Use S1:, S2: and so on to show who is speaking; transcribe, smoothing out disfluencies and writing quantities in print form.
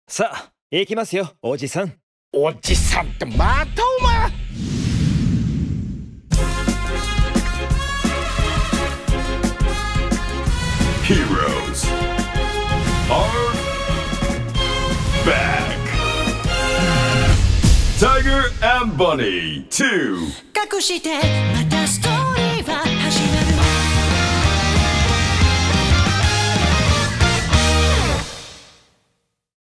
S1: さあ、行きますよ、おじさん。
S2: おじさんってまたお前。
S3: Heroes are back. Tiger and Bunny 2.
S4: 隠してまた